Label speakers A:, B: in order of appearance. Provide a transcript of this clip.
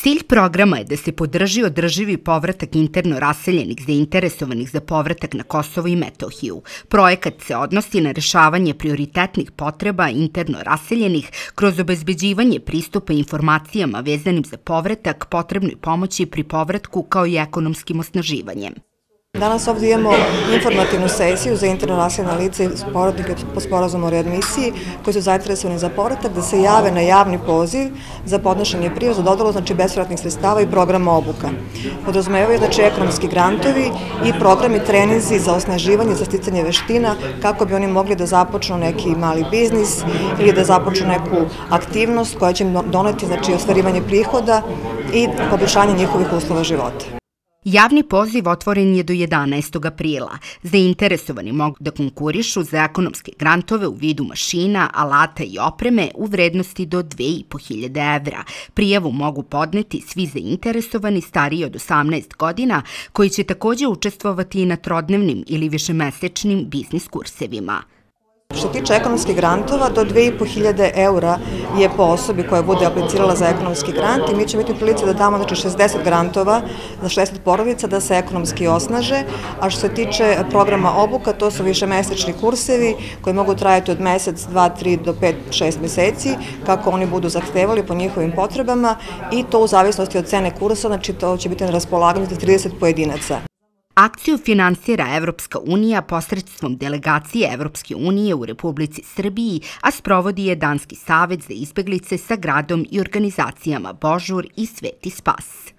A: Cilj programa je da se podrži održivi povratak interno raseljenih zainteresovanih za povratak na Kosovo i Metohiju. Projekat se odnosi na rešavanje prioritetnih potreba interno raseljenih kroz obezbeđivanje pristupa informacijama vezanim za povratak, potrebnoj pomoći pri povratku kao i ekonomskim osnaživanjem.
B: Danas ovdje imamo informativnu sesiju za interno raseljena lica i povratnike po sporazumu o readmisiji koji su zainteresovani za povratak da se jave na javni poziv za podnošenje prijava za dodelu bespovratnih sredstava i programa obuka. Podrazumevaju ekonomski grantovi i programi treninzi za osnaživanje, za sticanje veština kako bi oni mogli da započnu neki mali biznis ili da započnu neku aktivnost koja će im doneti ostvarivanje prihoda i poboljšanje njihovih uslova života.
A: Javni poziv otvoren je do 11. aprila. Zainteresovani mogu da konkurišu za ekonomske grantove u vidu mašina, alata i opreme u vrednosti do 2.500 evra. Prijavu mogu podneti svi zainteresovani stariji od 18 godina koji će takođe učestvovati i na trodnevnim ili višemesečnim biznis kursevima.
B: Što se tiče ekonomskih grantova, do 2.500 eura je po osobi koja bude aplicirala za ekonomski grant i mi ćemo biti u prilici da damo 60 grantova za 60 porodica da se ekonomski osnaže, a što se tiče programa obuka, to su višemesečni kursevi koji mogu trajati od mesec, 2, 3 do 5, 6 meseci, kako oni budu zahtevali po njihovim potrebama i to u zavisnosti od cene kursa, znači to će biti na raspolaganju za 30 pojedinaca.
A: Akciju finansira Evropska unija posredstvom delegacije Evropske unije u Republici Srbiji, a sprovodi je Danski savet za izbeglice sa gradom i organizacijama Božur i Sveti Spas.